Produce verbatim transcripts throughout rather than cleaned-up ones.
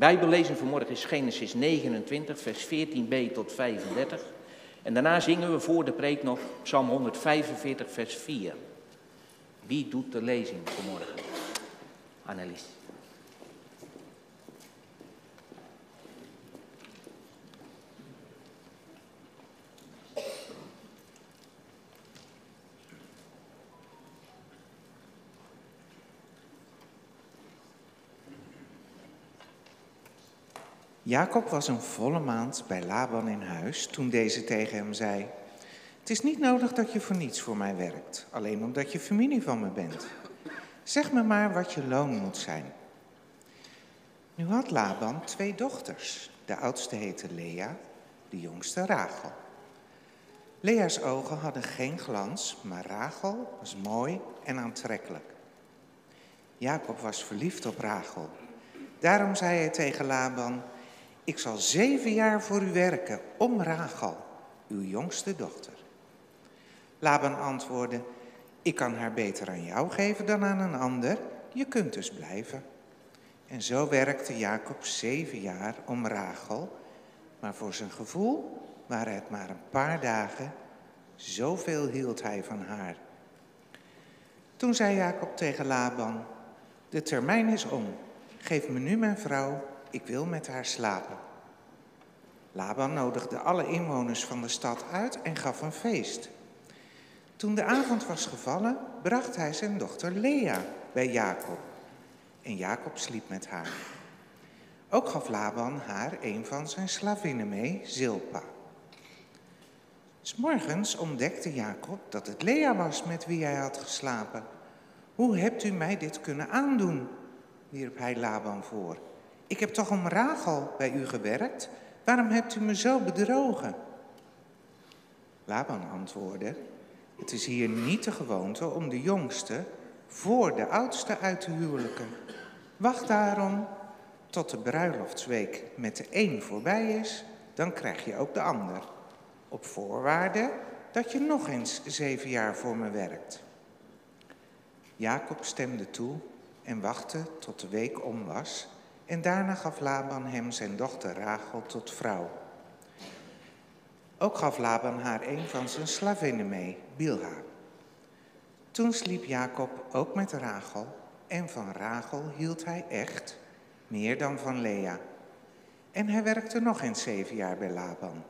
Bijbellezing vanmorgen is Genesis negenentwintig, vers veertien b tot vijfendertig. En daarna zingen we voor de preek nog Psalm honderdvijfenveertig, vers vier. Wie doet de lezing vanmorgen? Annelies. Jacob was een volle maand bij Laban in huis toen deze tegen hem zei: het is niet nodig dat je voor niets voor mij werkt, alleen omdat je familie van me bent. Zeg me maar wat je loon moet zijn. Nu had Laban twee dochters. De oudste heette Lea, de jongste Rachel. Lea's ogen hadden geen glans, maar Rachel was mooi en aantrekkelijk. Jacob was verliefd op Rachel. Daarom zei hij tegen Laban: ik zal zeven jaar voor u werken om Rachel, uw jongste dochter. Laban antwoordde: ik kan haar beter aan jou geven dan aan een ander. Je kunt dus blijven. En zo werkte Jacob zeven jaar om Rachel, maar voor zijn gevoel waren het maar een paar dagen. Zoveel hield hij van haar. Toen zei Jacob tegen Laban: de termijn is om. Geef me nu mijn vrouw, ik wil met haar slapen. Laban nodigde alle inwoners van de stad uit en gaf een feest. Toen de avond was gevallen, bracht hij zijn dochter Lea bij Jacob. En Jacob sliep met haar. Ook gaf Laban haar een van zijn slavinnen mee, Zilpa. 'S Morgens ontdekte Jacob dat het Lea was met wie hij had geslapen. Hoe hebt u mij dit kunnen aandoen? Wierp hij Laban voor. Ik heb toch om Rachel bij u gewerkt? Waarom hebt u me zo bedrogen? Laban antwoordde: het is hier niet de gewoonte om de jongste voor de oudste uit te huwelijken. Wacht daarom tot de bruiloftsweek met de een voorbij is, dan krijg je ook de ander. Op voorwaarde dat je nog eens zeven jaar voor me werkt. Jacob stemde toe en wachtte tot de week om was. En daarna gaf Laban hem zijn dochter Rachel tot vrouw. Ook gaf Laban haar een van zijn slavinnen mee, Bilha. Toen sliep Jacob ook met Rachel. En van Rachel hield hij echt, meer dan van Lea. En hij werkte nog eens zeven jaar bij Laban.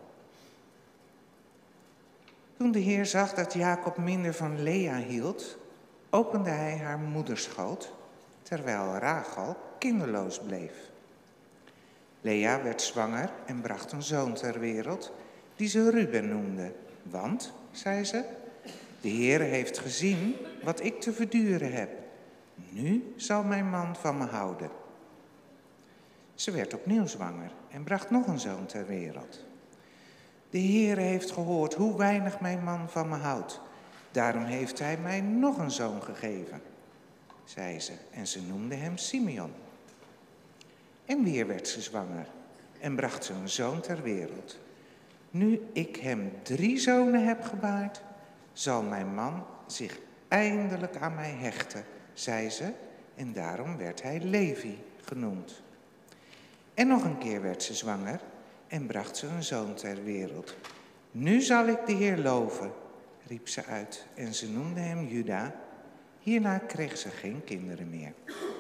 Toen de Heer zag dat Jacob minder van Lea hield, opende hij haar moederschoot, terwijl Rachel kinderloos bleef. Lea werd zwanger en bracht een zoon ter wereld, die ze Ruben noemde. Want, zei ze, de Heere heeft gezien wat ik te verduren heb. Nu zal mijn man van me houden. Ze werd opnieuw zwanger en bracht nog een zoon ter wereld. De Heere heeft gehoord hoe weinig mijn man van me houdt. Daarom heeft hij mij nog een zoon gegeven, zei ze, en ze noemde hem Simeon. En weer werd ze zwanger en bracht ze een zoon ter wereld. Nu ik hem drie zonen heb gebaard, zal mijn man zich eindelijk aan mij hechten, zei ze, en daarom werd hij Levi genoemd. En nog een keer werd ze zwanger en bracht ze een zoon ter wereld. Nu zal ik de Heer loven, riep ze uit, en ze noemde hem Juda. Hierna kreeg ze geen kinderen meer.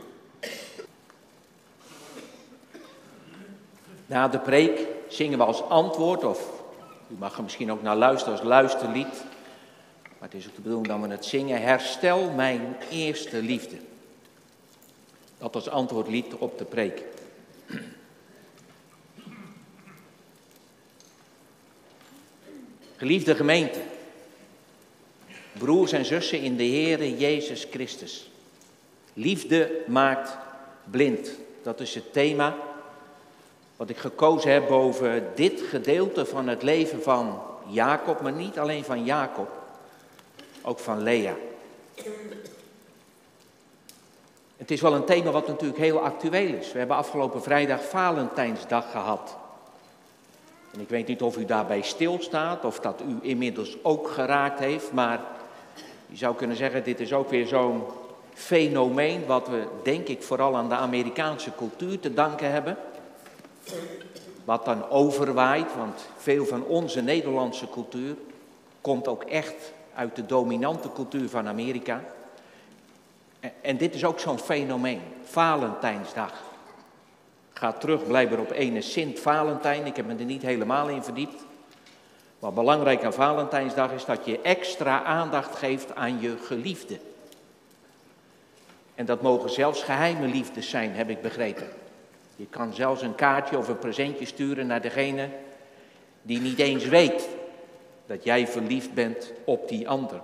Na de preek zingen we als antwoord, of u mag er misschien ook naar luisteren als luisterlied, maar het is ook de bedoeling dat we het zingen: herstel mijn eerste liefde. Dat als antwoordlied op de preek. Geliefde gemeente, broers en zussen in de Heere Jezus Christus. Liefde maakt blind. Dat is het thema wat ik gekozen heb boven dit gedeelte van het leven van Jacob, maar niet alleen van Jacob, ook van Lea. Het is wel een thema wat natuurlijk heel actueel is. We hebben afgelopen vrijdag Valentijnsdag gehad. En ik weet niet of u daarbij stilstaat, of dat u inmiddels ook geraakt heeft, maar je zou kunnen zeggen, dit is ook weer zo'n fenomeen wat we, denk ik, vooral aan de Amerikaanse cultuur te danken hebben. Wat dan overwaait, want veel van onze Nederlandse cultuur komt ook echt uit de dominante cultuur van Amerika. En dit is ook zo'n fenomeen, Valentijnsdag. Gaat terug blijkbaar op ene Sint Valentijn, ik heb me er niet helemaal in verdiept. Maar belangrijk aan Valentijnsdag is dat je extra aandacht geeft aan je geliefde. En dat mogen zelfs geheime liefdes zijn, heb ik begrepen. Je kan zelfs een kaartje of een presentje sturen naar degene die niet eens weet dat jij verliefd bent op die ander.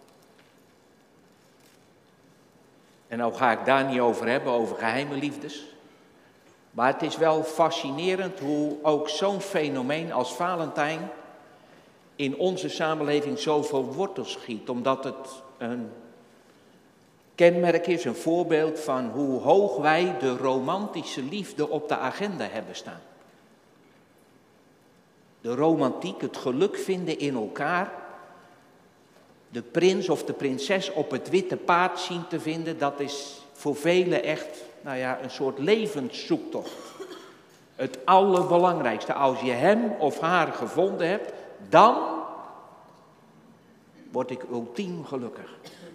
En nou ga ik daar niet over hebben, over geheime liefdes. Maar het is wel fascinerend hoe ook zo'n fenomeen als Valentijn in onze samenleving zoveel wortels schiet. Omdat het een kenmerk is, een voorbeeld van hoe hoog wij de romantische liefde op de agenda hebben staan. De romantiek, het geluk vinden in elkaar, de prins of de prinses op het witte paard zien te vinden, dat is voor velen echt, nou ja, een soort levenszoektocht. Het allerbelangrijkste, als je hem of haar gevonden hebt, dan word ik ultiem gelukkig.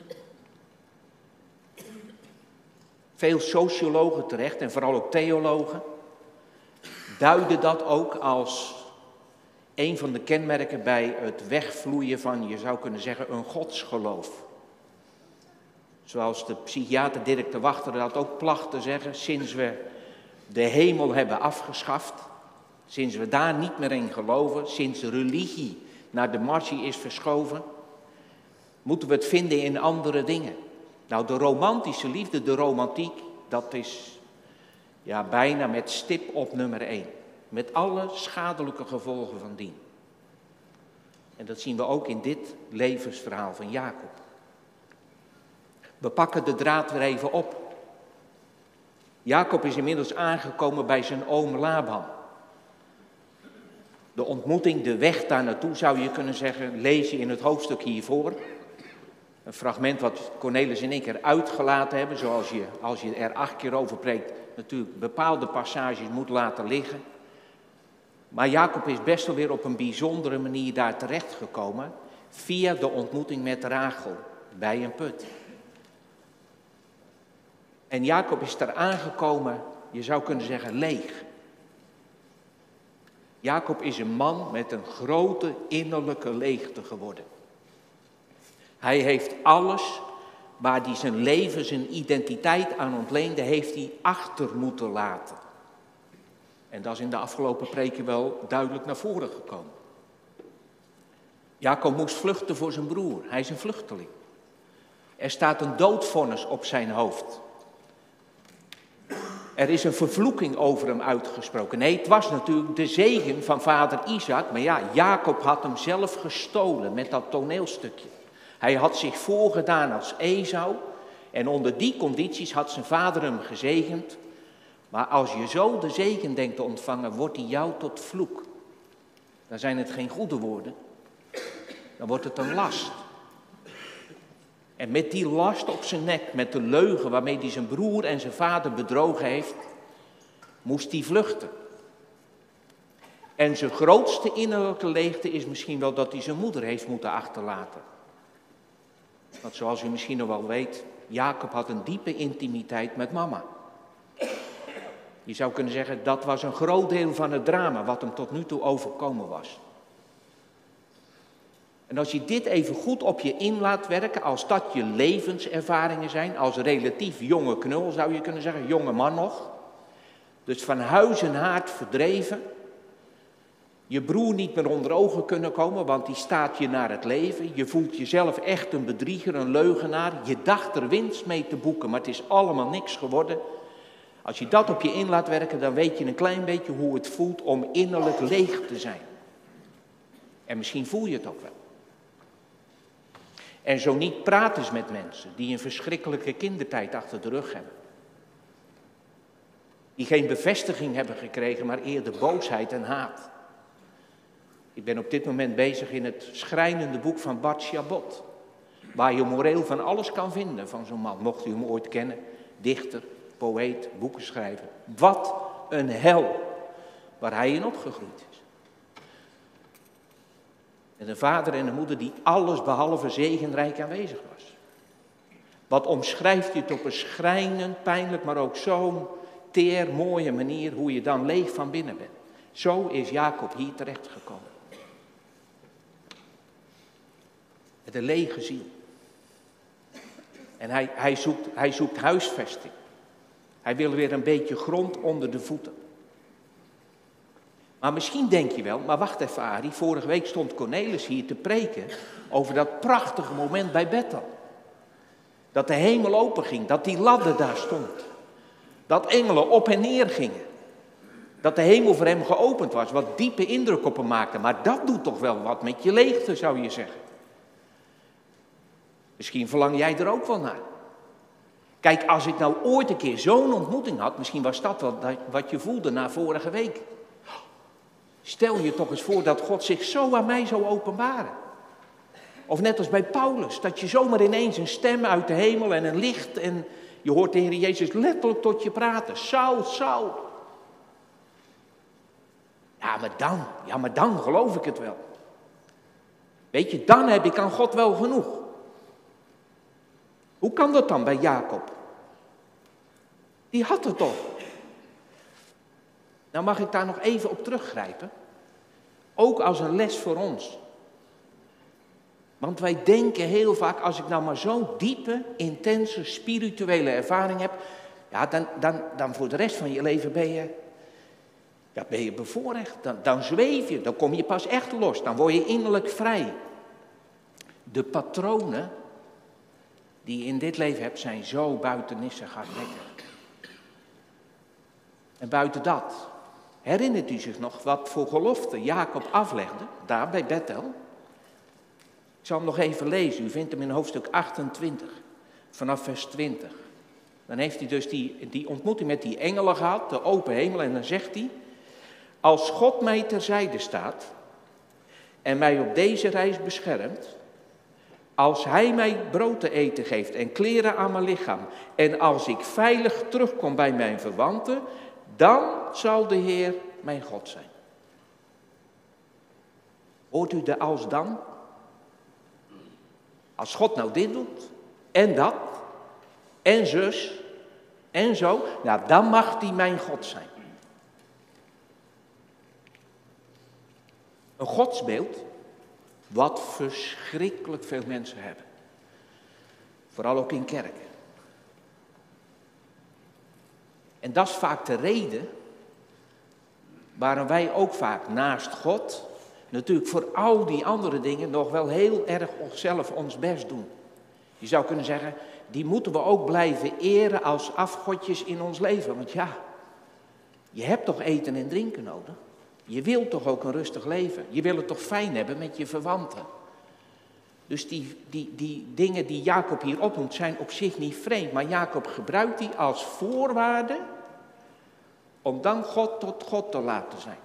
Veel sociologen terecht en vooral ook theologen duiden dat ook als een van de kenmerken bij het wegvloeien van, je zou kunnen zeggen, een godsgeloof. Zoals de psychiater Dirk de Wachter dat ook placht te zeggen, sinds we de hemel hebben afgeschaft, sinds we daar niet meer in geloven, sinds de religie naar de margie is verschoven, moeten we het vinden in andere dingen. Nou, de romantische liefde, de romantiek, dat is ja, bijna met stip op nummer één. Met alle schadelijke gevolgen van dien. En dat zien we ook in dit levensverhaal van Jacob. We pakken de draad weer even op. Jacob is inmiddels aangekomen bij zijn oom Laban. De ontmoeting, de weg daar naartoe zou je kunnen zeggen, lees je in het hoofdstuk hiervoor. Een fragment wat Cornelis en ik eruit gelaten hebben, zoals je, als je er acht keer over preekt, natuurlijk bepaalde passages moet laten liggen. Maar Jacob is best wel weer op een bijzondere manier daar terechtgekomen, via de ontmoeting met Rachel bij een put. En Jacob is daar aangekomen, je zou kunnen zeggen, leeg. Jacob is een man met een grote innerlijke leegte geworden. Hij heeft alles waar hij zijn leven, zijn identiteit aan ontleende, heeft hij achter moeten laten. En dat is in de afgelopen preken wel duidelijk naar voren gekomen. Jacob moest vluchten voor zijn broer. Hij is een vluchteling. Er staat een doodvonnis op zijn hoofd. Er is een vervloeking over hem uitgesproken. Nee, het was natuurlijk de zegen van vader Isaac. Maar ja, Jacob had hem zelf gestolen met dat toneelstukje. Hij had zich voorgedaan als Esau. En onder die condities had zijn vader hem gezegend. Maar als je zo de zegen denkt te ontvangen, wordt die jou tot vloek. Dan zijn het geen goede woorden. Dan wordt het een last. En met die last op zijn nek, met de leugen waarmee hij zijn broer en zijn vader bedrogen heeft, moest hij vluchten. En zijn grootste innerlijke leegte is misschien wel dat hij zijn moeder heeft moeten achterlaten. Want zoals u misschien nog wel weet, Jacob had een diepe intimiteit met mama. Je zou kunnen zeggen, dat was een groot deel van het drama wat hem tot nu toe overkomen was. En als je dit even goed op je in laat werken, als dat je levenservaringen zijn, als relatief jonge knul zou je kunnen zeggen, jonge man nog. Dus van huis en haard verdreven. Je broer niet meer onder ogen kunnen komen, want die staat je naar het leven. Je voelt jezelf echt een bedrieger, een leugenaar. Je dacht er winst mee te boeken, maar het is allemaal niks geworden. Als je dat op je in laat werken, dan weet je een klein beetje hoe het voelt om innerlijk leeg te zijn. En misschien voel je het ook wel. En zo niet, praat eens met mensen die een verschrikkelijke kindertijd achter de rug hebben. Die geen bevestiging hebben gekregen, maar eerder boosheid en haat. Ik ben op dit moment bezig in het schrijnende boek van Bart Chabot. Waar je moreel van alles kan vinden van zo'n man. Mocht u hem ooit kennen, dichter, poëet, boeken schrijven. Wat een hel waar hij in opgegroeid is. En een vader en een moeder die alles behalve zegenrijk aanwezig was. Wat omschrijft dit op een schrijnend, pijnlijk, maar ook zo'n teer, mooie manier hoe je dan leeg van binnen bent. Zo is Jacob hier terechtgekomen. Met een lege ziel. En hij, hij, zoekt, hij zoekt huisvesting. Hij wil weer een beetje grond onder de voeten. Maar misschien denk je wel, maar wacht even Arie, vorige week stond Cornelis hier te preken over dat prachtige moment bij Bethel. Dat de hemel open ging, dat die ladder daar stond. Dat engelen op en neer gingen. Dat de hemel voor hem geopend was, wat diepe indruk op hem maakte. Maar dat doet toch wel wat met je leegte, zou je zeggen. Misschien verlang jij er ook wel naar. Kijk, als ik nou ooit een keer zo'n ontmoeting had, misschien was dat wel wat je voelde na vorige week. Stel je toch eens voor dat God zich zo aan mij zou openbaren. Of net als bij Paulus, dat je zomaar ineens een stem uit de hemel en een licht en je hoort de Heer Jezus letterlijk tot je praten. Saul, Saul. Ja, maar dan, ja, maar dan geloof ik het wel. Weet je, dan heb ik aan God wel genoeg. Hoe kan dat dan bij Jacob? Die had het toch. Nou mag ik daar nog even op teruggrijpen. Ook als een les voor ons. Want wij denken heel vaak, als ik nou maar zo'n diepe, intense, spirituele ervaring heb, ja, dan, dan, dan voor de rest van je leven ben je, ja, ben je bevoorrecht. Dan, dan zweef je, dan kom je pas echt los, dan word je innerlijk vrij. De patronen die je in dit leven hebt, zijn zo buitennissig hardnekkig. En buiten dat, herinnert u zich nog wat voor gelofte Jacob aflegde, daar bij Bethel? Ik zal hem nog even lezen, u vindt hem in hoofdstuk achtentwintig, vanaf vers twintig. Dan heeft hij dus die, die ontmoeting met die engelen gehad, de open hemel, en dan zegt hij: als God mij terzijde staat en mij op deze reis beschermt, als hij mij brood te eten geeft en kleren aan mijn lichaam, en als ik veilig terugkom bij mijn verwanten, dan zal de Heer mijn God zijn. Hoort u de als dan? Als God nou dit doet, en dat, en zus, en zo, nou dan mag die mijn God zijn. Een godsbeeld, wat verschrikkelijk veel mensen hebben. Vooral ook in kerken. En dat is vaak de reden waarom wij ook vaak naast God, natuurlijk voor al die andere dingen, nog wel heel erg onszelf ons best doen. Je zou kunnen zeggen, die moeten we ook blijven eren als afgodjes in ons leven. Want ja, je hebt toch eten en drinken nodig. Je wilt toch ook een rustig leven. Je wil het toch fijn hebben met je verwanten. Dus die, die, die dingen die Jacob hier opnoemt zijn op zich niet vreemd. Maar Jacob gebruikt die als voorwaarde om dan God tot God te laten zijn.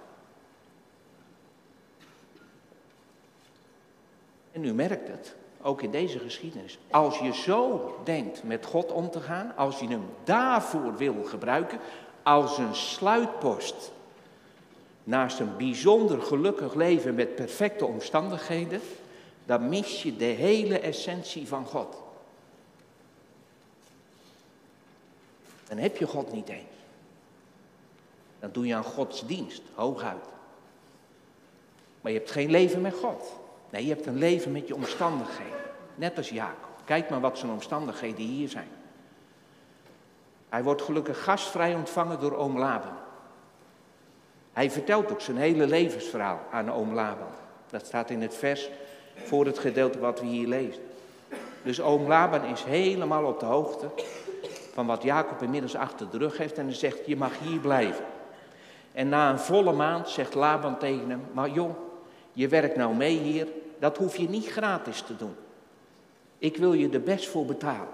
En u merkt het, ook in deze geschiedenis. Als je zo denkt met God om te gaan, als je hem daarvoor wil gebruiken, als een sluitpost naast een bijzonder gelukkig leven met perfecte omstandigheden, dan mis je de hele essentie van God. Dan heb je God niet eens. Dan doe je aan Gods dienst, hooguit. Maar je hebt geen leven met God. Nee, je hebt een leven met je omstandigheden. Net als Jacob. Kijk maar wat zijn omstandigheden hier zijn. Hij wordt gelukkig gastvrij ontvangen door oom Laban. Hij vertelt ook zijn hele levensverhaal aan oom Laban. Dat staat in het vers voor het gedeelte wat we hier lezen. Dus oom Laban is helemaal op de hoogte van wat Jacob inmiddels achter de rug heeft. En hij zegt, je mag hier blijven. En na een volle maand zegt Laban tegen hem, maar joh, je werkt nou mee hier, dat hoef je niet gratis te doen. Ik wil je er best voor betalen.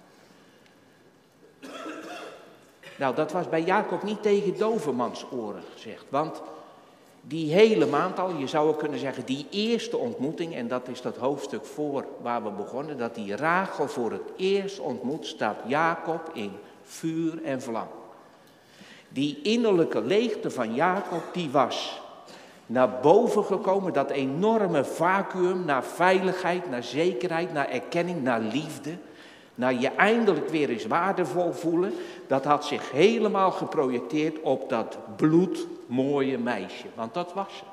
Nou, dat was bij Jacob niet tegen dovermans oren gezegd. Want die hele maand al, je zou ook kunnen zeggen, die eerste ontmoeting, en dat is dat hoofdstuk voor waar we begonnen, dat die Rachel voor het eerst ontmoet, staat Jacob in vuur en vlam. Die innerlijke leegte van Jacob, die was naar boven gekomen. Dat enorme vacuüm naar veiligheid, naar zekerheid, naar erkenning, naar liefde. Naar je eindelijk weer eens waardevol voelen. Dat had zich helemaal geprojecteerd op dat bloedmooie meisje. Want dat was ze.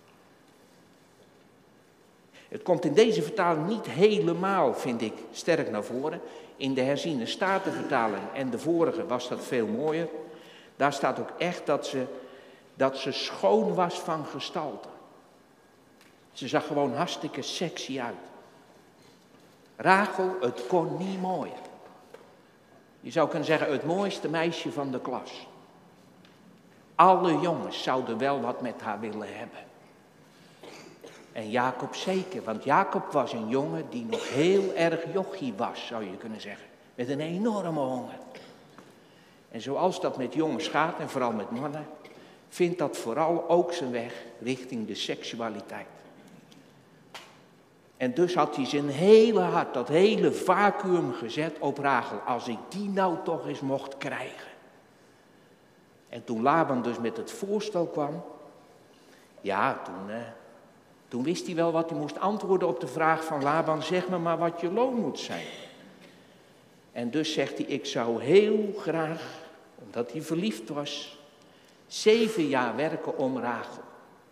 Het komt in deze vertaling niet helemaal, vind ik, sterk naar voren. In de herziene statenvertaling en de vorige was dat veel mooier. Daar staat ook echt dat ze, dat ze schoon was van gestalte. Ze zag gewoon hartstikke sexy uit. Rachel, het kon niet mooier. Je zou kunnen zeggen, het mooiste meisje van de klas. Alle jongens zouden wel wat met haar willen hebben. En Jacob zeker, want Jacob was een jongen die nog heel erg jochie was, zou je kunnen zeggen. Met een enorme honger. En zoals dat met jongens gaat, en vooral met mannen, vindt dat vooral ook zijn weg richting de seksualiteit. En dus had hij zijn hele hart, dat hele vacuüm gezet op Rachel. Als ik die nou toch eens mocht krijgen. En toen Laban dus met het voorstel kwam, ja, toen, eh, toen wist hij wel wat hij moest antwoorden op de vraag van Laban. Zeg me maar wat je loon moet zijn. En dus zegt hij, ik zou heel graag, omdat hij verliefd was, zeven jaar werken om Rachel.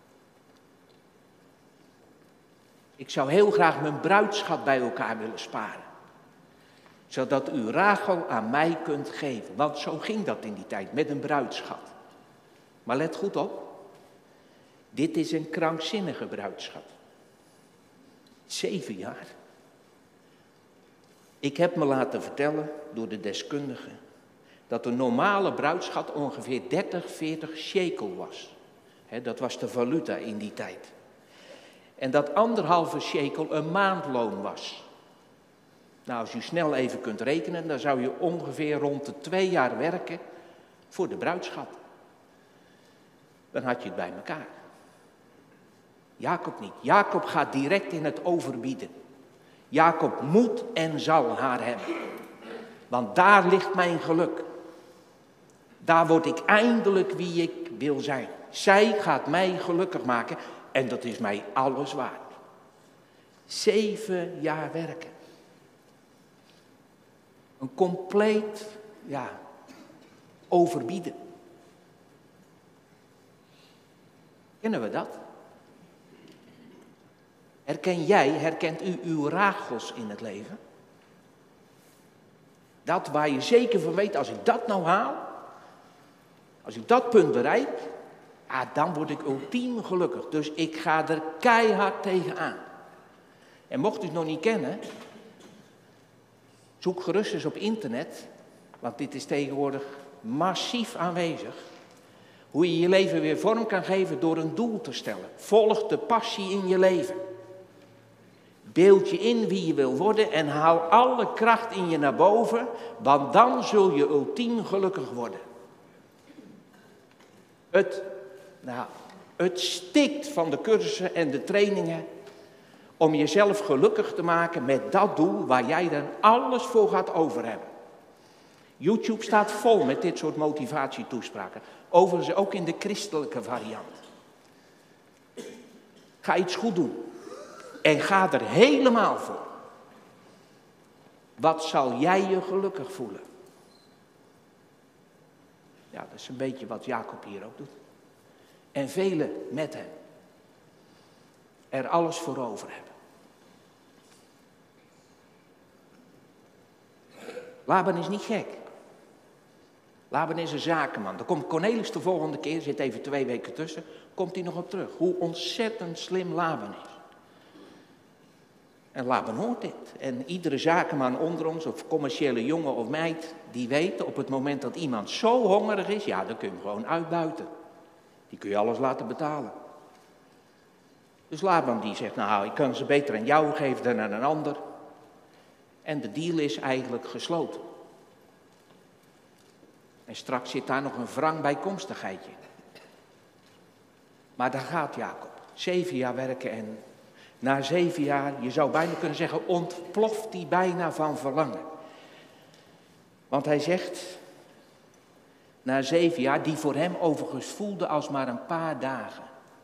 Ik zou heel graag mijn bruidschat bij elkaar willen sparen. Zodat u Rachel aan mij kunt geven. Want zo ging dat in die tijd, met een bruidschat. Maar let goed op. Dit is een krankzinnige bruidschat. Zeven jaar. Ik heb me laten vertellen door de deskundigen dat een normale bruidschat ongeveer dertig, veertig shekel was. He, dat was de valuta in die tijd. En dat anderhalve shekel een maandloon was. Nou, als u snel even kunt rekenen, dan zou je ongeveer rond de twee jaar werken voor de bruidschat. Dan had je het bij elkaar. Jacob niet. Jacob gaat direct in het overbieden. Jacob moet en zal haar hebben. Want daar ligt mijn geluk. Daar word ik eindelijk wie ik wil zijn. Zij gaat mij gelukkig maken en dat is mij alles waard. Zeven jaar werken. Een compleet, ja, overbieden. Kennen we dat? Herken jij, herkent u uw Rachels in het leven? Dat waar je zeker van weet, als ik dat nou haal, als ik dat punt bereik, ah, dan word ik ultiem gelukkig. Dus ik ga er keihard tegenaan. En mocht u het nog niet kennen, zoek gerust eens op internet, want dit is tegenwoordig massief aanwezig. Hoe je je leven weer vorm kan geven door een doel te stellen. Volg de passie in je leven. Beeld je in wie je wil worden en haal alle kracht in je naar boven, want dan zul je ultiem gelukkig worden. Het, nou, het stikt van de cursussen en de trainingen om jezelf gelukkig te maken met dat doel waar jij dan alles voor gaat over hebben. YouTube staat vol met dit soort motivatietoespraken. Overigens ook in de christelijke variant. Ga iets goed doen. En ga er helemaal voor. Wat zal jij je gelukkig voelen? Ja, dat is een beetje wat Jacob hier ook doet. En velen met hem. Er alles voor over hebben. Laban is niet gek. Laban is een zakenman. Dan komt Cornelis de volgende keer, zit even twee weken tussen, komt hij nog op terug. Hoe ontzettend slim Laban is. En Laban hoort dit. En iedere zakenman onder ons, of commerciële jongen of meid, die weet op het moment dat iemand zo hongerig is, ja, dan kun je hem gewoon uitbuiten. Die kun je alles laten betalen. Dus Laban die zegt, nou, ik kan ze beter aan jou geven dan aan een ander. En de deal is eigenlijk gesloten. En straks zit daar nog een wrang bijkomstigheidje. Maar daar gaat Jacob. Zeven jaar werken en na zeven jaar, je zou bijna kunnen zeggen, ontploft hij bijna van verlangen. Want hij zegt, Na zeven jaar, die voor hem overigens voelde als maar een paar dagen.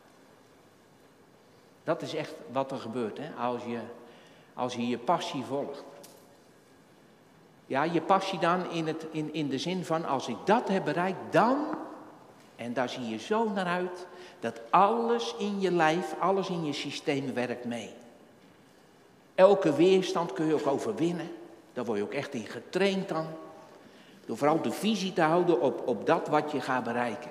Dat is echt wat er gebeurt, hè? Als je, als je je passie volgt. Ja, je passie dan in, het, in, in de zin van, als ik dat heb bereikt, dan, en daar zie je zo naar uit, dat alles in je lijf, alles in je systeem werkt mee. Elke weerstand kun je ook overwinnen. Daar word je ook echt in getraind dan. Door vooral de visie te houden op, op dat wat je gaat bereiken.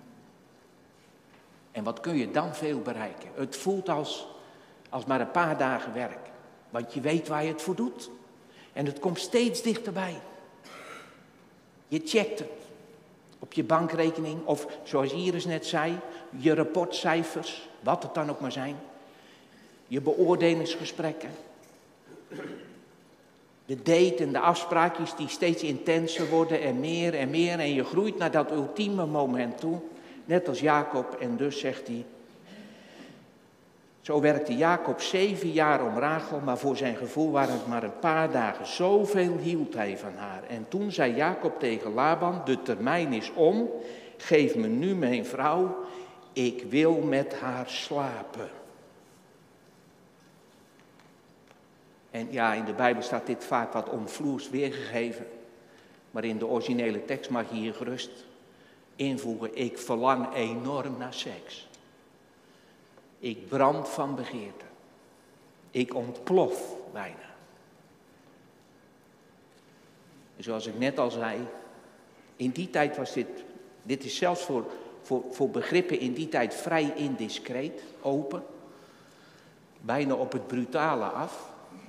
En wat kun je dan veel bereiken? Het voelt als, als maar een paar dagen werk. Want je weet waar je het voor doet. En het komt steeds dichterbij. Je checkt het. Op je bankrekening of zoals Iris net zei, je rapportcijfers, wat het dan ook maar zijn. Je beoordelingsgesprekken. De date en de afspraakjes die steeds intenser worden en meer en meer. En je groeit naar dat ultieme moment toe. Net als Jacob. En dus zegt hij. Zo werkte Jacob zeven jaar om Rachel. Maar voor zijn gevoel waren het maar een paar dagen. Zoveel hield hij van haar. En toen zei Jacob tegen Laban. De termijn is om. Geef me nu mijn vrouw. Ik wil met haar slapen. En ja, in de Bijbel staat dit vaak wat omvloers weergegeven. Maar in de originele tekst mag je hier gerust invoegen. Ik verlang enorm naar seks. Ik brand van begeerte. Ik ontplof bijna. En zoals ik net al zei, in die tijd was dit, dit is zelfs voor, voor, voor begrippen in die tijd vrij indiscreet, open. Bijna op het brutale af.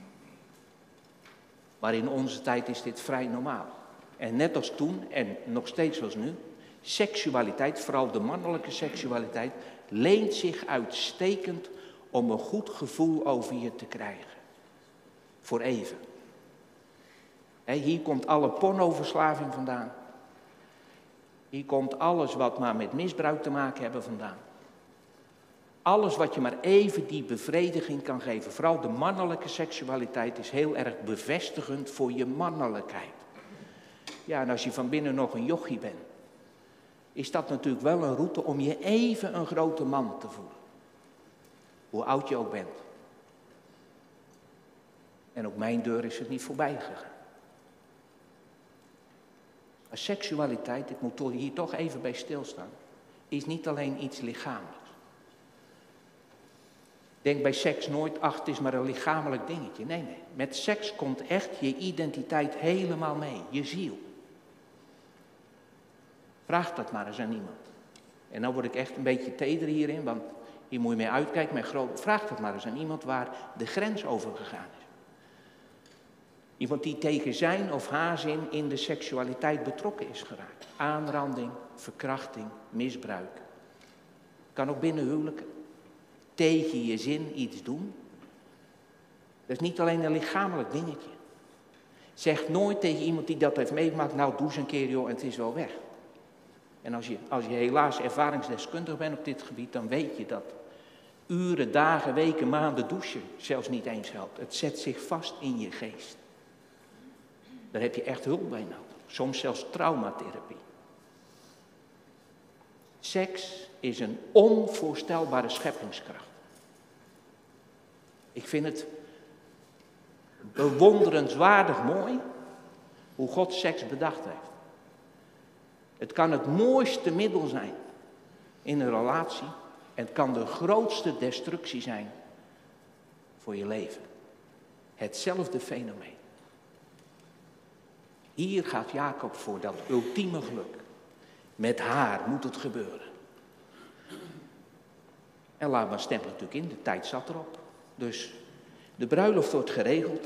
Maar in onze tijd is dit vrij normaal. En net als toen, en nog steeds zoals nu, seksualiteit, vooral de mannelijke seksualiteit, leent zich uitstekend om een goed gevoel over je te krijgen. Voor even. He, hier komt alle pornoverslaving vandaan. Hier komt alles wat maar met misbruik te maken hebben vandaan. Alles wat je maar even die bevrediging kan geven. Vooral de mannelijke seksualiteit is heel erg bevestigend voor je mannelijkheid. Ja, en als je van binnen nog een jochie bent, is dat natuurlijk wel een route om je even een grote man te voelen. Hoe oud je ook bent. En ook mijn deur is het niet voorbij gegaan. Maar seksualiteit, ik moet hier toch even bij stilstaan, is niet alleen iets lichamelijks. Denk bij seks nooit, ach, het is maar een lichamelijk dingetje. Nee, nee. Met seks komt echt je identiteit helemaal mee. Je ziel. Vraag dat maar eens aan iemand. En dan word ik echt een beetje teder hierin, want hier moet je mee uitkijken. Met groot... Vraag dat maar eens aan iemand waar de grens over gegaan is. Iemand die tegen zijn of haar zin in de seksualiteit betrokken is geraakt. Aanranding, verkrachting, misbruik. Kan ook binnen huwelijken. Tegen je zin iets doen. Dat is niet alleen een lichamelijk dingetje. Zeg nooit tegen iemand die dat heeft meegemaakt, nou doe eens een keer joh en het is wel weg. En als je, als je helaas ervaringsdeskundig bent op dit gebied, dan weet je dat uren, dagen, weken, maanden douchen zelfs niet eens helpt. Het zet zich vast in je geest. Daar heb je echt hulp bij nodig. Soms zelfs traumatherapie. Seks is een onvoorstelbare scheppingskracht. Ik vind het bewonderenswaardig mooi hoe God seks bedacht heeft. Het kan het mooiste middel zijn in een relatie en het kan de grootste destructie zijn voor je leven. Hetzelfde fenomeen. Hier gaat Jacob voor dat ultieme geluk. Met haar moet het gebeuren. En Laban stemt natuurlijk in, de tijd zat erop. Dus de bruiloft wordt geregeld.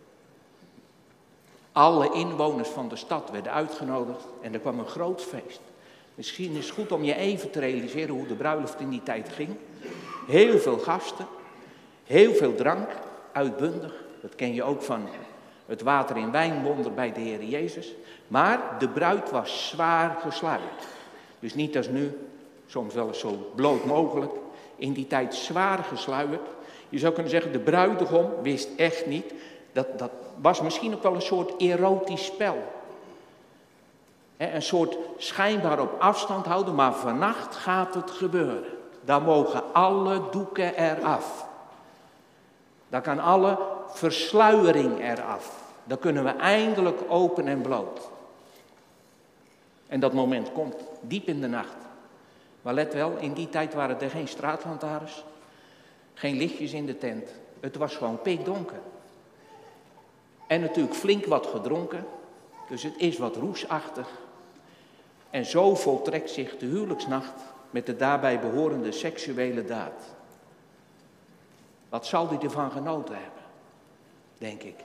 Alle inwoners van de stad werden uitgenodigd en er kwam een groot feest. Misschien is het goed om je even te realiseren hoe de bruiloft in die tijd ging. Heel veel gasten, heel veel drank, uitbundig. Dat ken je ook van het water in wijnwonder bij de Heer Jezus. Maar de bruid was zwaar gesluierd. Dus niet als nu, soms wel eens zo bloot mogelijk. In die tijd zwaar gesluierd. Je zou kunnen zeggen, de bruidegom wist echt niet. Dat, dat was misschien ook wel een soort erotisch spel. He, een soort schijnbaar op afstand houden, maar vannacht gaat het gebeuren. Dan mogen alle doeken eraf. Dan kan alle versluiering eraf. Dan kunnen we eindelijk open en bloot. En dat moment komt diep in de nacht. Maar let wel, in die tijd waren er geen straatlantaarns, geen lichtjes in de tent. Het was gewoon pikdonker. En natuurlijk flink wat gedronken, dus het is wat roesachtig. En zo voltrekt zich de huwelijksnacht met de daarbij behorende seksuele daad. Wat zal hij ervan genoten hebben, denk ik.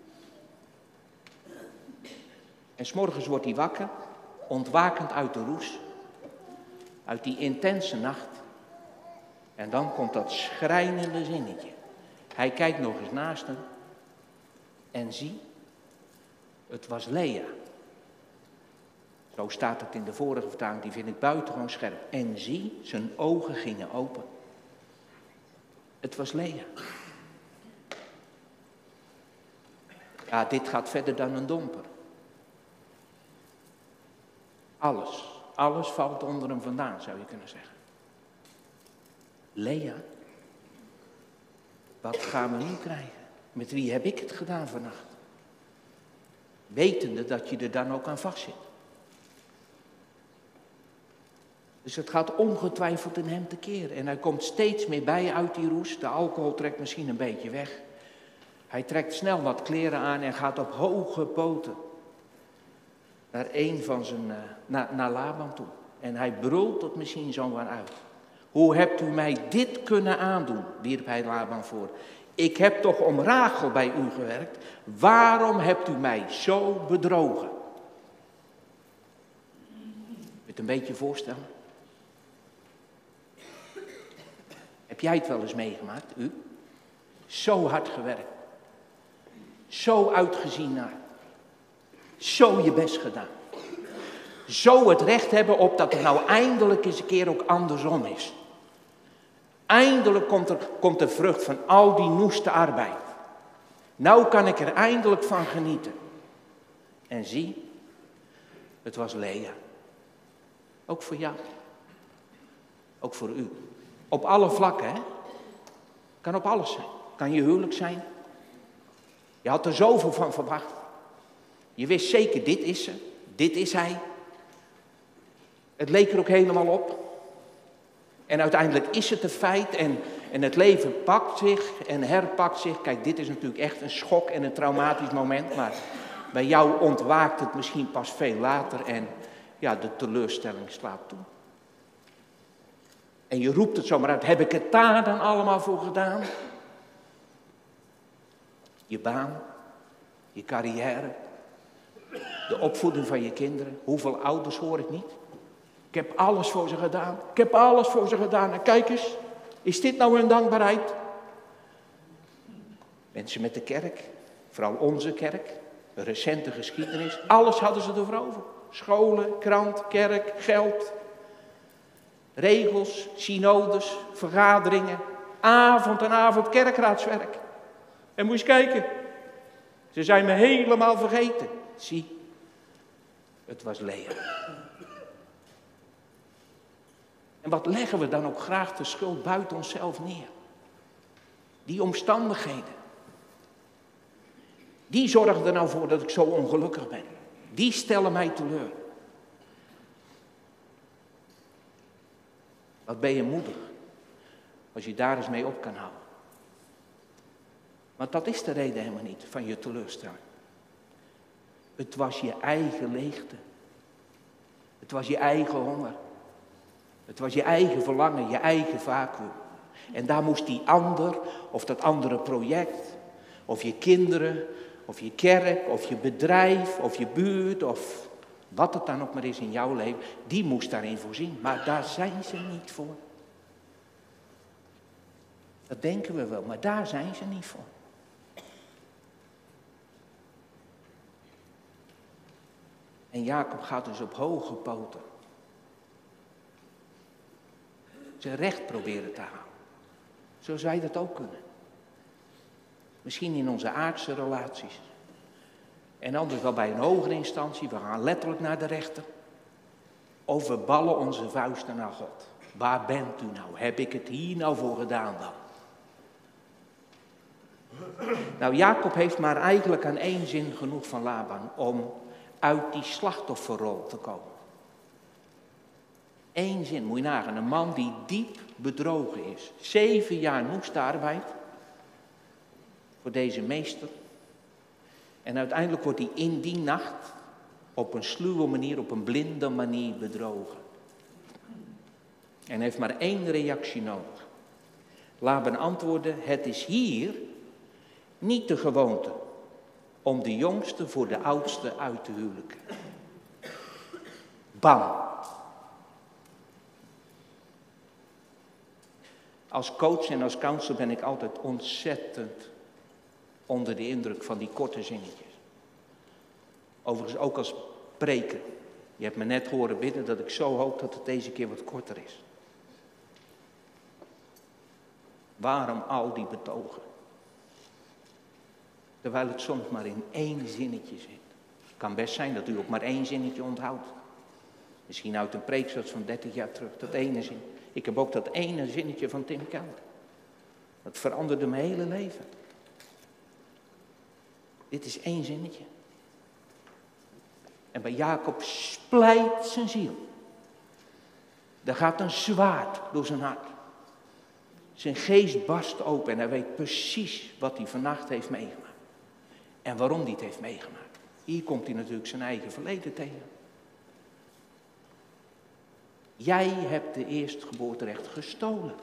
En 's morgens wordt hij wakker, ontwakend uit de roes, uit die intense nacht. En dan komt dat schrijnende zinnetje. Hij kijkt nog eens naast hem en zie, het was Lea. Zo staat het in de vorige vertaling, die vind ik buitengewoon scherp. En zie, zijn ogen gingen open. Het was Lea. Ja, dit gaat verder dan een domper. Alles, alles valt onder hem vandaan, zou je kunnen zeggen. Lea, wat gaan we nu krijgen? Met wie heb ik het gedaan vannacht? Wetende dat je er dan ook aan vastzit. Dus het gaat ongetwijfeld in hem tekeer. En hij komt steeds meer bij uit die roes. De alcohol trekt misschien een beetje weg. Hij trekt snel wat kleren aan en gaat op hoge poten naar een van zijn, uh, naar, naar Laban toe. En hij brult het misschien zomaar uit. Hoe hebt u mij dit kunnen aandoen, wierp hij Laban voor. Ik heb toch om Rachel bij u gewerkt. Waarom hebt u mij zo bedrogen? Kun je het een beetje voorstellen? Heb jij het wel eens meegemaakt, u? Zo hard gewerkt. Zo uitgezien naar. Zo je best gedaan. Zo het recht hebben op dat het nou eindelijk eens een keer ook andersom is. Eindelijk komt er, komt de vrucht van al die noeste arbeid. Nou kan ik er eindelijk van genieten. En zie, het was Lea. Ook voor jou. Ook voor u. Op alle vlakken, hè. Kan op alles zijn. Kan je huwelijk zijn. Je had er zoveel van verwacht. Je wist zeker, dit is ze. Dit is hij. Het leek er ook helemaal op. En uiteindelijk is het een feit en, en het leven pakt zich en herpakt zich. Kijk, dit is natuurlijk echt een schok en een traumatisch moment. Maar bij jou ontwaakt het misschien pas veel later en ja, de teleurstelling slaat toe. En je roept het zomaar uit, heb ik het daar dan allemaal voor gedaan? Je baan, je carrière, de opvoeding van je kinderen. Hoeveel ouders hoor ik niet? Ik heb alles voor ze gedaan. Ik heb alles voor ze gedaan. En kijk eens, is dit nou hun dankbaarheid? Mensen met de kerk, vooral onze kerk, een recente geschiedenis. Alles hadden ze ervoor over. Scholen, krant, kerk, geld. Regels, synodes, vergaderingen. Avond en avond kerkraadswerk. En moet je eens kijken. Ze zijn me helemaal vergeten. Zie, het was Lea. En wat leggen we dan ook graag de schuld buiten onszelf neer? Die omstandigheden. Die zorgen er nou voor dat ik zo ongelukkig ben. Die stellen mij teleur. Wat ben je moedig als je daar eens mee op kan houden. Want dat is de reden helemaal niet van je teleurstelling. Het was je eigen leegte. Het was je eigen honger. Het was je eigen verlangen, je eigen vacuüm. En daar moest die ander, of dat andere project, of je kinderen, of je kerk, of je bedrijf, of je buurt, of wat het dan ook maar is in jouw leven, die moest daarin voorzien. Maar daar zijn ze niet voor. Dat denken we wel, maar daar zijn ze niet voor. En Jacob gaat dus op hoge poten zijn recht proberen te houden. Zoals wij dat ook kunnen. Misschien in onze aardse relaties. En anders wel bij een hogere instantie. We gaan letterlijk naar de rechter. Of we ballen onze vuisten naar God. Waar bent u nou? Heb ik het hier nou voor gedaan dan? Nou, Jacob heeft maar eigenlijk aan één zin genoeg van Laban om uit die slachtofferrol te komen. Eén zin, moet je nagaan. Een man die diep bedrogen is. Zeven jaar noestarbeid voor deze meester. En uiteindelijk wordt hij in die nacht op een sluwe manier, op een blinde manier bedrogen. En hij heeft maar één reactie nodig. Laban antwoordde, het is hier niet de gewoonte om de jongste voor de oudste uit te huwelijken. Bam. Als coach en als counselor ben ik altijd ontzettend onder de indruk van die korte zinnetjes. Overigens ook als preker. Je hebt me net horen bidden dat ik zo hoop dat het deze keer wat korter is. Waarom al die betogen? Terwijl het soms maar in één zinnetje zit. Het kan best zijn dat u ook maar één zinnetje onthoudt. Misschien uit een preeksoort van dertig jaar terug, dat ene zin. Ik heb ook dat ene zinnetje van Tim Keller. Dat veranderde mijn hele leven. Dit is één zinnetje. En bij Jacob splijt zijn ziel. Er gaat een zwaard door zijn hart. Zijn geest barst open en hij weet precies wat hij vannacht heeft meegemaakt. En waarom hij het heeft meegemaakt. Hier komt hij natuurlijk zijn eigen verleden tegen. Jij hebt de eerstgeboorterecht gestolen.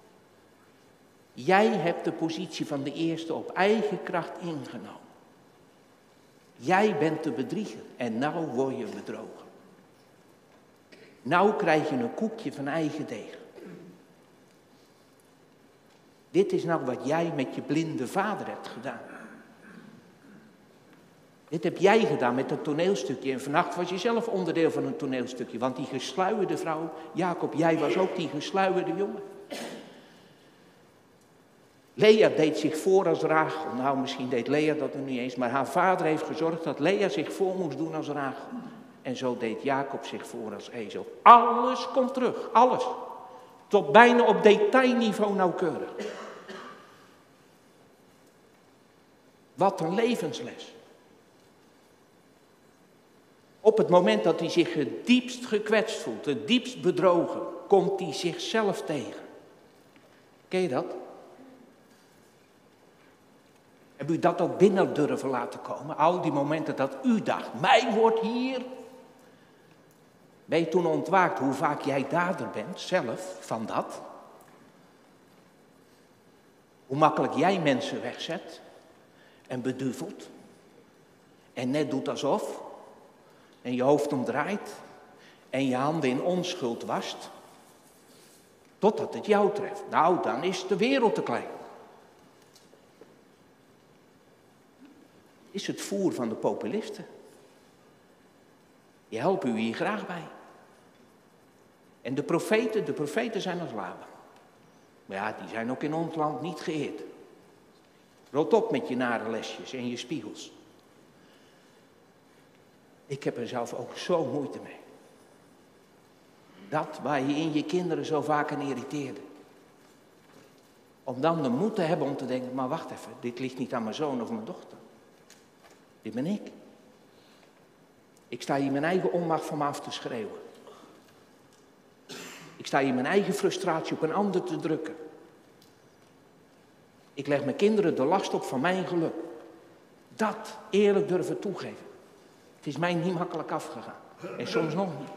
Jij hebt de positie van de eerste op eigen kracht ingenomen. Jij bent de bedrieger en nou word je bedrogen. Nou krijg je een koekje van eigen deeg. Dit is nou wat jij met je blinde vader hebt gedaan. Dit heb jij gedaan met een toneelstukje. En vannacht was je zelf onderdeel van een toneelstukje. Want die gesluierde vrouw, Jacob, jij was ook die gesluierde jongen. Lea deed zich voor als Rachel. Nou, misschien deed Lea dat nog niet eens. Maar haar vader heeft gezorgd dat Lea zich voor moest doen als Rachel. En zo deed Jacob zich voor als Ezo. Alles komt terug, alles. Tot bijna op detailniveau nauwkeurig. Wat een levensles. Op het moment dat hij zich het diepst gekwetst voelt, het diepst bedrogen, komt hij zichzelf tegen. Ken je dat? Heb u dat ook binnen durven laten komen? Al die momenten dat u dacht, mij wordt hier. Ben je toen ontwaakt hoe vaak jij dader bent, zelf, van dat? Hoe makkelijk jij mensen wegzet en beduvelt. En net doet alsof. En je hoofd omdraait. En je handen in onschuld wast. Totdat het jou treft. Nou, dan is de wereld te klein. Is het voer van de populisten. Die helpen u hier graag bij. En de profeten, de profeten zijn als Laban. Maar ja, die zijn ook in ons land niet geëerd. Rot op met je nare lesjes en je spiegels. Ik heb er zelf ook zo moeite mee. Dat waar je in je kinderen zo vaak aan irriteerde. Om dan de moed te hebben om te denken, maar wacht even, dit ligt niet aan mijn zoon of mijn dochter. Dit ben ik. Ik sta hier mijn eigen onmacht van me af te schreeuwen. Ik sta hier mijn eigen frustratie op een ander te drukken. Ik leg mijn kinderen de last op van mijn geluk. Dat eerlijk durven toegeven. Het is mij niet makkelijk afgegaan. En soms nog niet.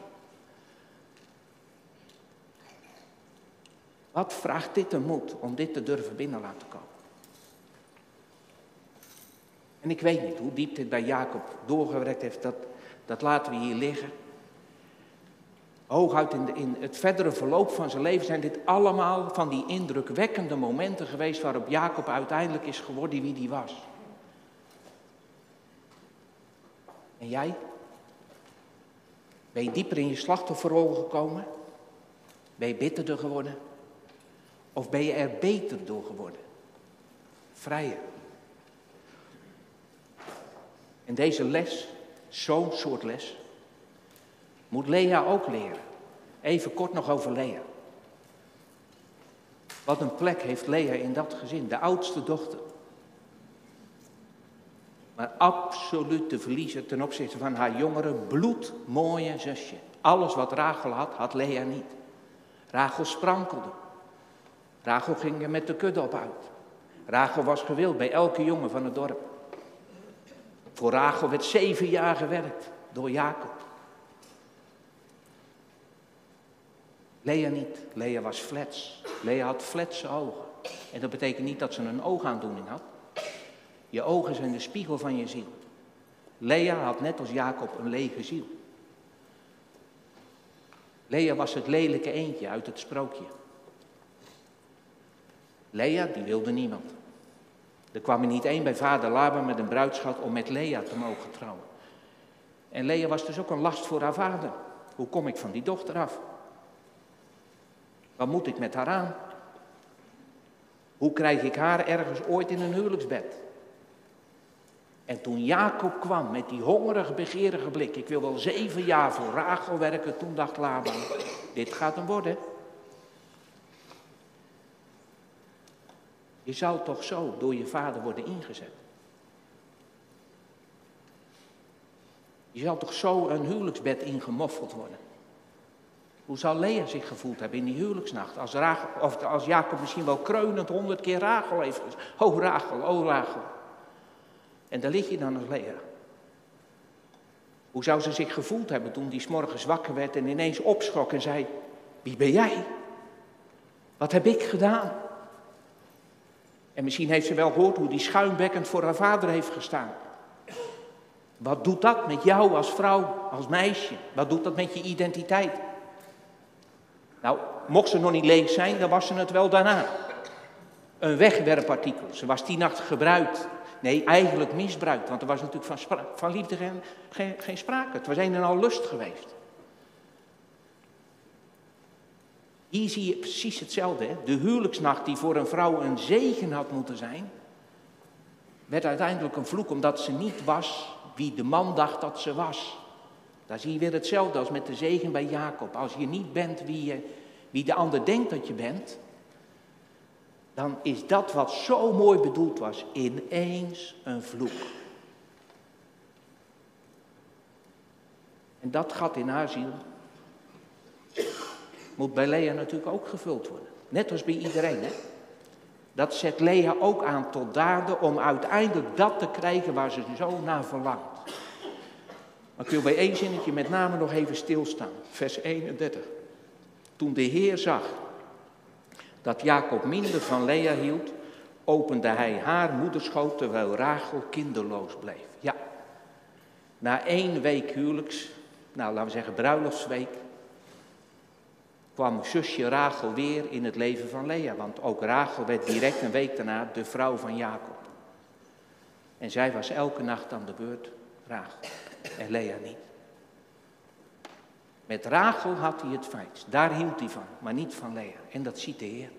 Wat vraagt dit de moed om dit te durven binnen laten komen? En ik weet niet hoe diep dit bij Jacob doorgewerkt heeft. Dat, dat laten we hier liggen. Hooguit in, de, in het verdere verloop van zijn leven zijn dit allemaal van die indrukwekkende momenten geweest waarop Jacob uiteindelijk is geworden wie hij was. En jij? Ben je dieper in je slachtofferrol gekomen? Ben je bitterder geworden? Of ben je er beter door geworden? Vrijer. En deze les, zo'n soort les, moet Lea ook leren. Even kort nog over Lea. Wat een plek heeft Lea in dat gezin, de oudste dochter. Maar absoluut de verliezer ten opzichte van haar jongere, bloedmooie zusje. Alles wat Rachel had, had Lea niet. Rachel sprankelde. Rachel ging er met de kudde op uit. Rachel was gewild bij elke jongen van het dorp. Voor Rachel werd zeven jaar gewerkt door Jacob. Lea niet. Lea was flets. Lea had fletse ogen. En dat betekent niet dat ze een oogaandoening had. Je ogen zijn de spiegel van je ziel. Lea had net als Jacob een lege ziel. Lea was het lelijke eendje uit het sprookje. Lea, die wilde niemand. Er kwam er niet één bij vader Laban met een bruidschat om met Lea te mogen trouwen. En Lea was dus ook een last voor haar vader. Hoe kom ik van die dochter af? Wat moet ik met haar aan? Hoe krijg ik haar ergens ooit in een huwelijksbed? En toen Jacob kwam met die hongerige, begeerige blik, ik wil wel zeven jaar voor Rachel werken, toen dacht Laban, dit gaat hem worden. Je zou toch zo door je vader worden ingezet. Je zou toch zo een huwelijksbed ingemoffeld worden. Hoe zou Lea zich gevoeld hebben in die huwelijksnacht? Als, Rachel, of als Jacob misschien wel kreunend honderd keer Rachel heeft gezegd. Oh Rachel, oh Rachel. En daar lig je dan als Lea. Hoe zou ze zich gevoeld hebben toen die 's morgens wakker werd en ineens opschrok en zei, wie ben jij? Wat heb ik gedaan? En misschien heeft ze wel gehoord hoe die schuimbekkend voor haar vader heeft gestaan. Wat doet dat met jou als vrouw, als meisje? Wat doet dat met je identiteit? Nou, mocht ze nog niet leeg zijn, dan was ze het wel daarna. Een wegwerpartikel. Ze was die nacht gebruikt. Nee, eigenlijk misbruikt, want er was natuurlijk van, spra- van liefde geen, geen, geen sprake. Het was een en al lust geweest. Hier zie je precies hetzelfde. Hè? De huwelijksnacht die voor een vrouw een zegen had moeten zijn, werd uiteindelijk een vloek omdat ze niet was wie de man dacht dat ze was. Daar zie je weer hetzelfde als met de zegen bij Jacob. Als je niet bent wie, je, wie de ander denkt dat je bent, dan is dat wat zo mooi bedoeld was ineens een vloek. En dat gat in haar ziel moet bij Lea natuurlijk ook gevuld worden. Net als bij iedereen. Hè? Dat zet Lea ook aan tot daden om uiteindelijk dat te krijgen waar ze zo naar verlangt. Maar ik wil bij één zinnetje met name nog even stilstaan. Vers eenendertig. Toen de Heer zag dat Jacob minder van Lea hield, opende hij haar moederschoot terwijl Rachel kinderloos bleef. Ja, na één week huwelijks, nou laten we zeggen bruiloftsweek, kwam zusje Rachel weer in het leven van Lea. Want ook Rachel werd direct een week daarna de vrouw van Jacob. En zij was elke nacht aan de beurt, Rachel. En Lea niet. Met Rachel had hij het fijnst. Daar hield hij van, maar niet van Lea. En dat ziet de Heer.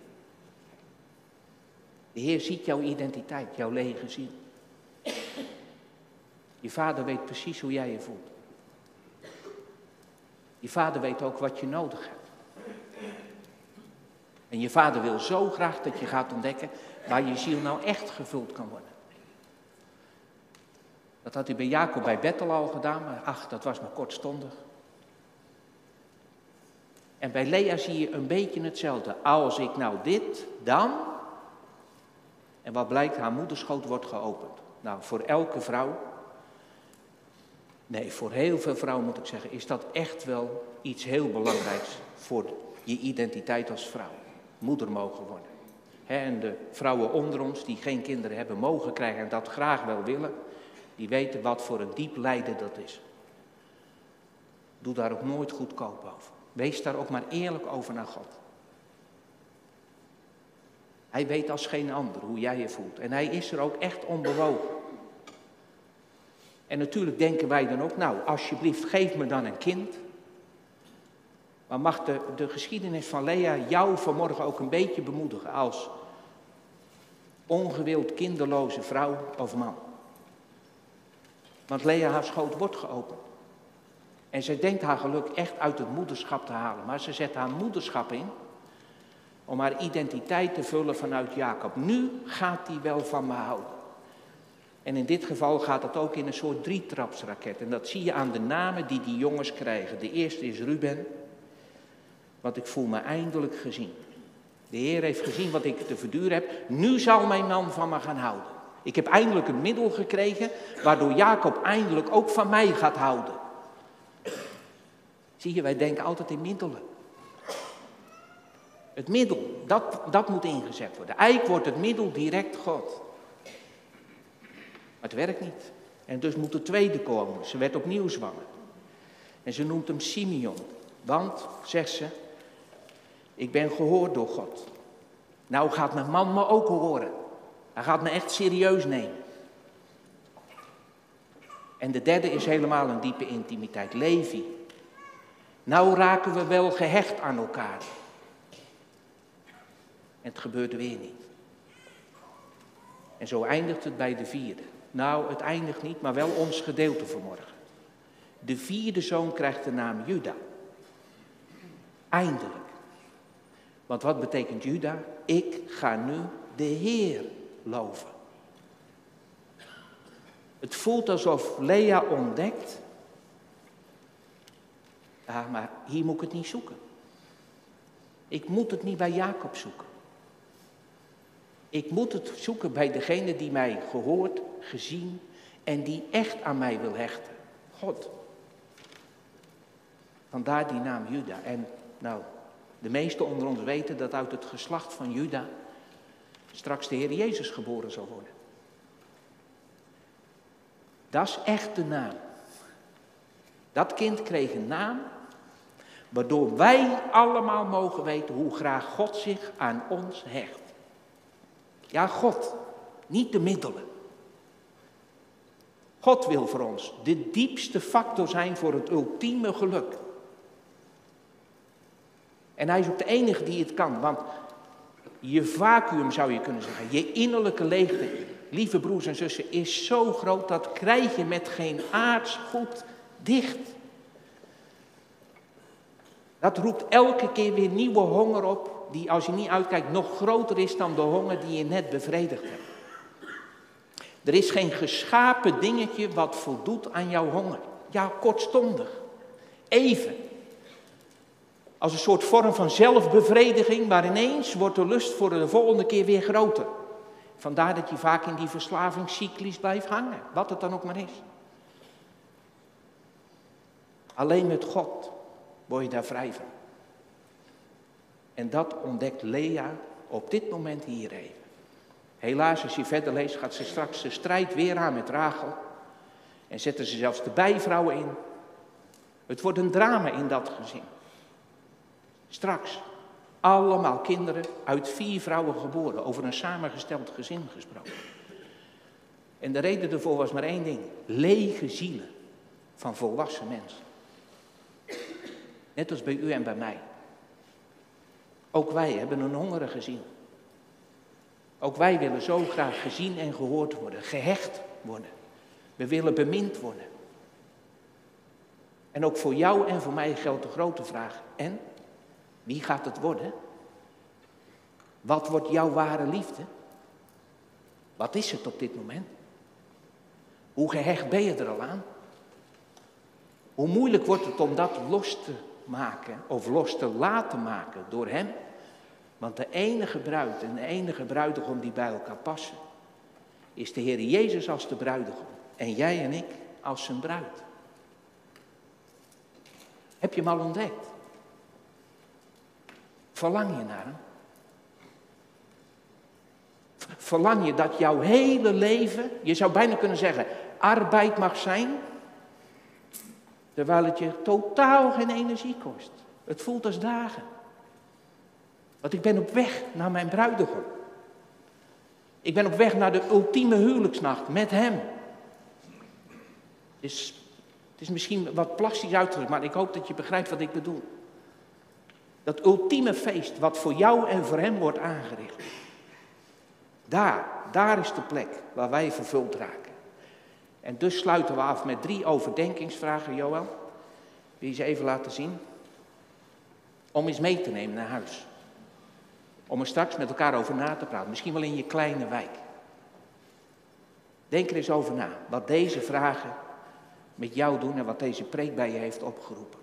De Heer ziet jouw identiteit, jouw lege ziel. Je vader weet precies hoe jij je voelt. Je vader weet ook wat je nodig hebt. En je vader wil zo graag dat je gaat ontdekken waar je ziel nou echt gevuld kan worden. Dat had hij bij Jacob bij Bethel al gedaan, maar ach, dat was maar kortstondig. En bij Lea zie je een beetje hetzelfde. Als ik nou dit, dan... En wat blijkt, haar moederschoot wordt geopend. Nou, voor elke vrouw... Nee, voor heel veel vrouwen moet ik zeggen, is dat echt wel iets heel belangrijks voor je identiteit als vrouw. Moeder mogen worden. He, en de vrouwen onder ons die geen kinderen hebben mogen krijgen en dat graag wel willen, die weten wat voor een diep lijden dat is. Doe daar ook nooit goedkoop over. Wees daar ook maar eerlijk over naar God. Hij weet als geen ander hoe jij je voelt. En hij is er ook echt onbewogen. En natuurlijk denken wij dan ook, nou, alsjeblieft, geef me dan een kind. Maar mag de, de geschiedenis van Lea jou vanmorgen ook een beetje bemoedigen als ongewild kinderloze vrouw of man? Want Lea, haar schoot wordt geopend. En zij denkt haar geluk echt uit het moederschap te halen. Maar ze zet haar moederschap in om haar identiteit te vullen vanuit Jacob. Nu gaat hij wel van me houden. En in dit geval gaat het ook in een soort drietrapsraket. En dat zie je aan de namen die die jongens krijgen. De eerste is Ruben, want ik voel me eindelijk gezien. De Heer heeft gezien wat ik te verduren heb. Nu zal mijn man van me gaan houden. Ik heb eindelijk een middel gekregen, waardoor Jacob eindelijk ook van mij gaat houden. Zie je, wij denken altijd in middelen. Het middel, dat, dat moet ingezet worden. Eigenlijk wordt het middel direct God. Maar het werkt niet. En dus moet de tweede komen. Ze werd opnieuw zwanger. En ze noemt hem Simeon. Want, zegt ze, ik ben gehoord door God. Nou gaat mijn man me ook horen. Hij gaat me echt serieus nemen. En de derde is helemaal een diepe intimiteit. Levi. Nou raken we wel gehecht aan elkaar. En het gebeurt weer niet. En zo eindigt het bij de vierde. Nou, het eindigt niet, maar wel ons gedeelte vanmorgen. De vierde zoon krijgt de naam Juda. Eindelijk. Want wat betekent Juda? Ik ga nu de Heer loven. Het voelt alsof Lea ontdekt. Ja, maar hier moet ik het niet zoeken. Ik moet het niet bij Jacob zoeken. Ik moet het zoeken bij degene die mij gehoord, gezien en die echt aan mij wil hechten. God. Vandaar die naam Juda. En nou, de meesten onder ons weten dat uit het geslacht van Juda straks de Heer Jezus geboren zal worden. Dat is echt de naam. Dat kind kreeg een naam, waardoor wij allemaal mogen weten hoe graag God zich aan ons hecht. Ja, God, niet de middelen. God wil voor ons de diepste factor zijn voor het ultieme geluk. En hij is ook de enige die het kan, want je vacuüm zou je kunnen zeggen, je innerlijke leegte, lieve broers en zussen, is zo groot, dat krijg je met geen aards goed dicht. Dat roept elke keer weer nieuwe honger op, die als je niet uitkijkt nog groter is dan de honger die je net bevredigd hebt. Er is geen geschapen dingetje wat voldoet aan jouw honger. Ja, kortstondig. Even. Als een soort vorm van zelfbevrediging, maar ineens wordt de lust voor de volgende keer weer groter. Vandaar dat je vaak in die verslavingscyclus blijft hangen, wat het dan ook maar is. Alleen met God word je daar vrij van. En dat ontdekt Lea op dit moment hier even. Helaas, als je verder leest, gaat ze straks de strijd weer aan met Rachel. En zetten ze zelfs de bijvrouwen in. Het wordt een drama in dat gezin. Straks, allemaal kinderen uit vier vrouwen geboren, over een samengesteld gezin gesproken. En de reden ervoor was maar één ding, lege zielen van volwassen mensen. Net als bij u en bij mij. Ook wij hebben een hongerige ziel. Ook wij willen zo graag gezien en gehoord worden, gehecht worden. We willen bemind worden. En ook voor jou en voor mij geldt de grote vraag, en? Wie gaat het worden? Wat wordt jouw ware liefde? Wat is het op dit moment? Hoe gehecht ben je er al aan? Hoe moeilijk wordt het om dat los te maken of los te laten maken door hem? Want de enige bruid en de enige bruidegom die bij elkaar passen, is de Heer Jezus als de bruidegom. En jij en ik als zijn bruid. Heb je hem al ontdekt? Verlang je naar hem? Verlang je dat jouw hele leven, je zou bijna kunnen zeggen, arbeid mag zijn, terwijl het je totaal geen energie kost. Het voelt als dagen. Want ik ben op weg naar mijn bruidegom. Ik ben op weg naar de ultieme huwelijksnacht met hem. Het is, het is misschien wat plastisch uitgedrukt, maar ik hoop dat je begrijpt wat ik bedoel. Dat ultieme feest wat voor jou en voor hem wordt aangericht. Daar, daar is de plek waar wij vervuld raken. En dus sluiten we af met drie overdenkingsvragen, Joël. Wil je ze even laten zien? Om eens mee te nemen naar huis. Om er straks met elkaar over na te praten. Misschien wel in je kleine wijk. Denk er eens over na. Wat deze vragen met jou doen en wat deze preek bij je heeft opgeroepen.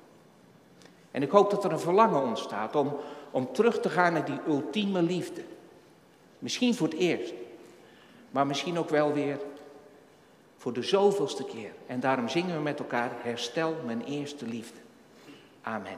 En ik hoop dat er een verlangen ontstaat om, om terug te gaan naar die ultieme liefde. Misschien voor het eerst. Maar misschien ook wel weer voor de zoveelste keer. En daarom zingen we met elkaar: herstel mijn eerste liefde. Amen.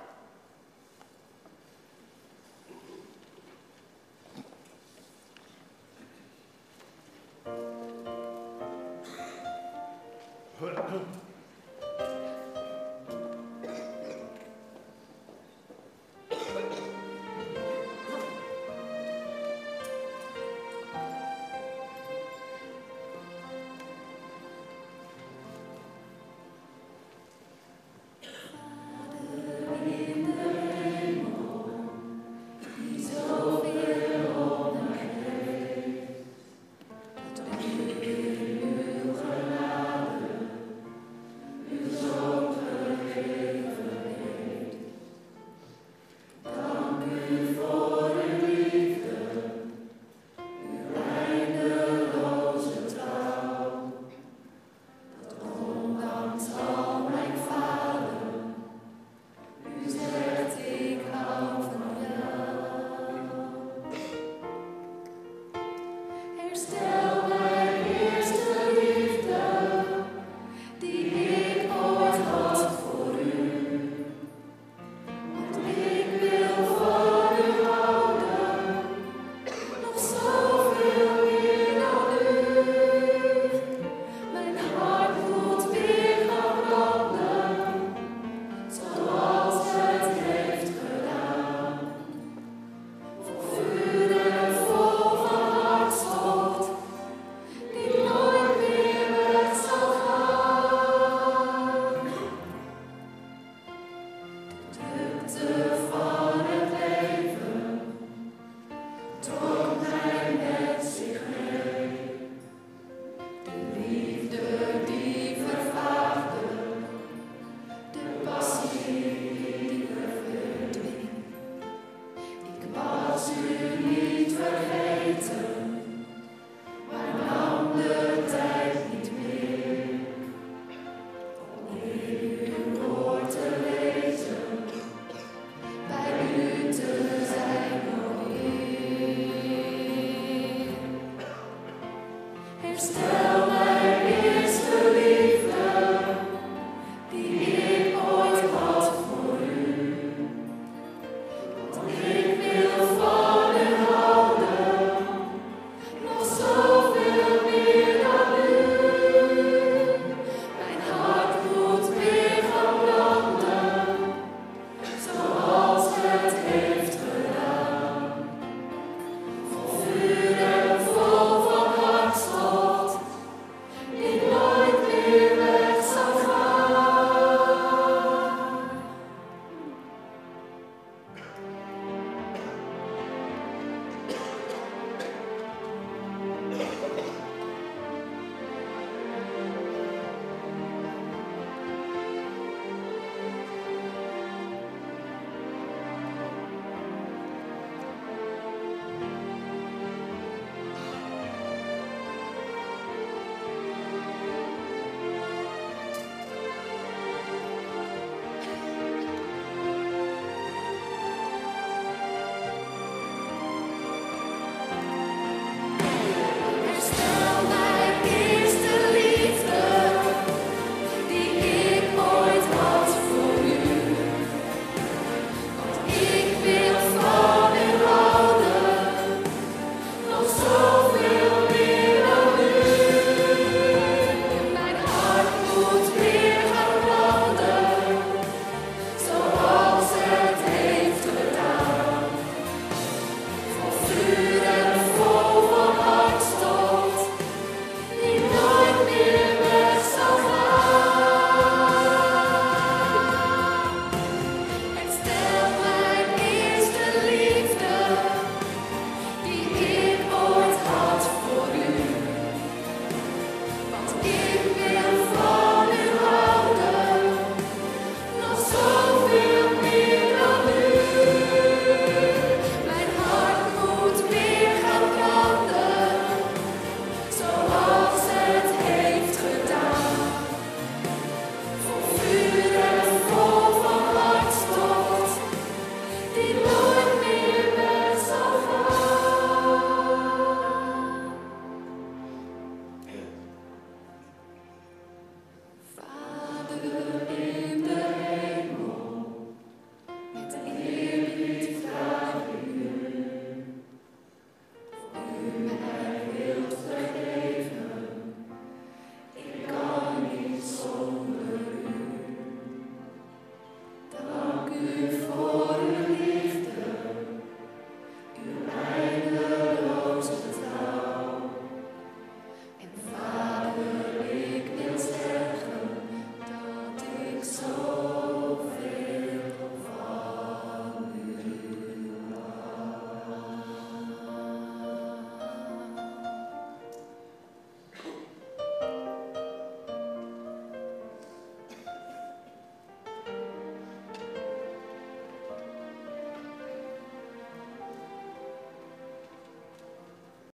Stay.